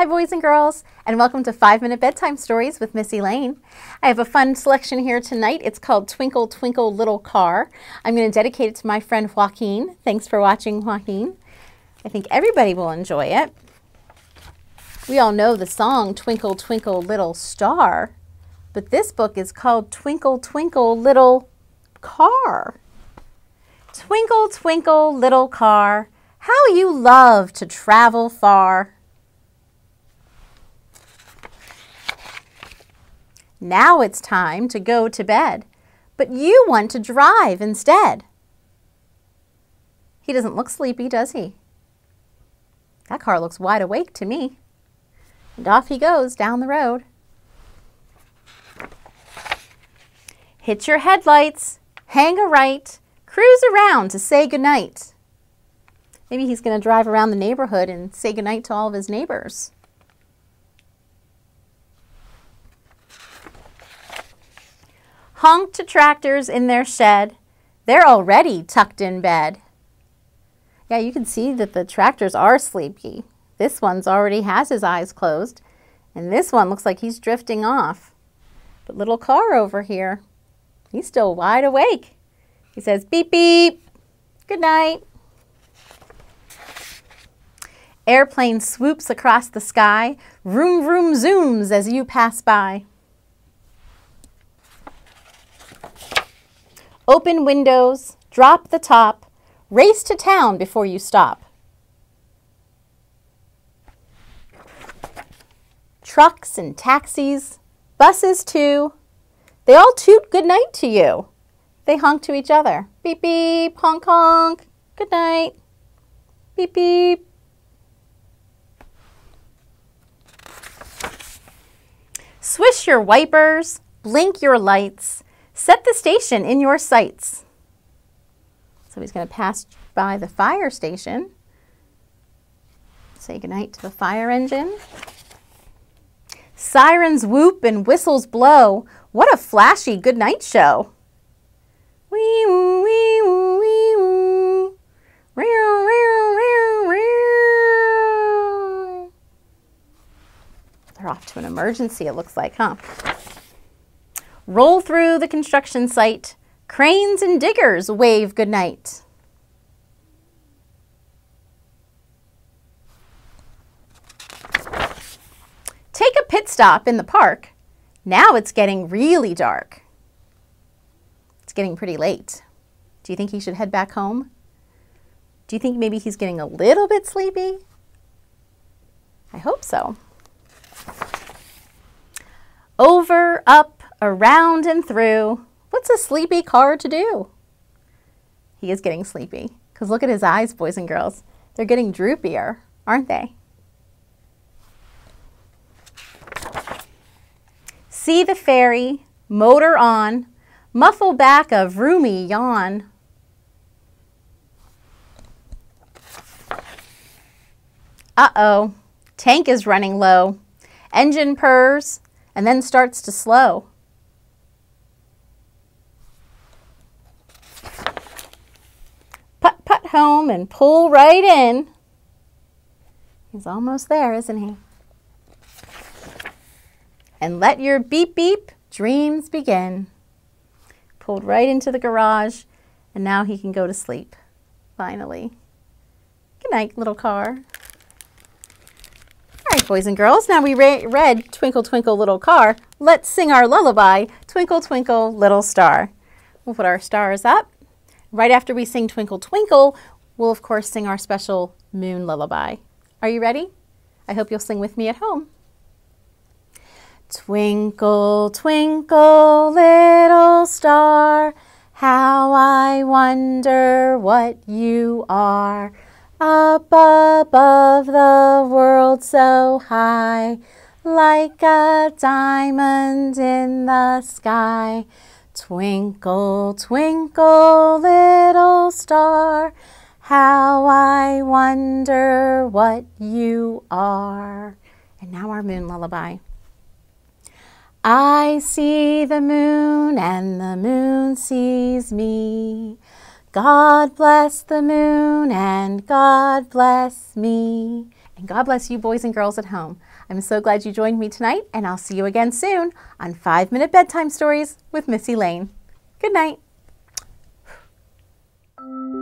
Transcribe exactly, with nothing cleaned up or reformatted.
Hi boys and girls, and welcome to five minute Bedtime Stories with Miss Elaine. I have a fun selection here tonight. It's called Twinkle Twinkle Little Car. I'm going to dedicate it to my friend Joaquin. Thanks for watching, Joaquin. I think everybody will enjoy it. We all know the song Twinkle Twinkle Little Star, but this book is called Twinkle Twinkle Little Car. Twinkle Twinkle Little Car, how you love to travel far. Now it's time to go to bed, but you want to drive instead. He doesn't look sleepy, does he? That car looks wide awake to me. And off he goes down the road. Hit your headlights, hang a right, cruise around to say goodnight. Maybe he's going to drive around the neighborhood and say goodnight to all of his neighbors. Honk to tractors in their shed. They're already tucked in bed. Yeah, you can see that the tractors are sleepy. This one's already has his eyes closed, and this one looks like he's drifting off. But little car over here, he's still wide awake. He says, beep, beep, good night. Airplane swoops across the sky. Vroom, vroom, zooms as you pass by. Open windows, drop the top, race to town before you stop. Trucks and taxis, buses too, they all toot good night to you. They honk to each other. Beep, beep, honk, honk, good night. Beep, beep. Swish your wipers, blink your lights, set the station in your sights. So he's going to pass by the fire station. Say goodnight to the fire engine. Sirens whoop and whistles blow. What a flashy goodnight show. Wee woo, wee woo, wee woo. Reow, reow, reow, reow. They're off to an emergency, it looks like, huh? Roll through the construction site. Cranes and diggers wave goodnight. Take a pit stop in the park. Now it's getting really dark. It's getting pretty late. Do you think he should head back home? Do you think maybe he's getting a little bit sleepy? I hope so. Over, up, around and through. What's a sleepy car to do? He is getting sleepy, because look at his eyes, boys and girls. They're getting droopier, aren't they? See the ferry, motor on, muffle back a vroomy yawn. Uh-oh, tank is running low. Engine purrs and then starts to slow. Put, put home and pull right in. He's almost there, isn't he? And let your beep beep dreams begin. Pulled right into the garage, and now he can go to sleep, finally. Good night, little car. All right, boys and girls, now we re read Twinkle Twinkle Little Car. Let's sing our lullaby, Twinkle Twinkle Little Star. We'll put our stars up. Right after we sing Twinkle Twinkle, we'll of course sing our special moon lullaby. Are you ready? I hope you'll sing with me at home. Twinkle, twinkle, little star, how I wonder what you are. Up above the world so high, like a diamond in the sky. Twinkle, twinkle, little star, how I wonder what you are. And now our moon lullaby. I see the moon and the moon sees me. God bless the moon and God bless me. And God bless you boys and girls at home. I'm so glad you joined me tonight, and I'll see you again soon on five minute Bedtime Stories with Missy Lane. Good night.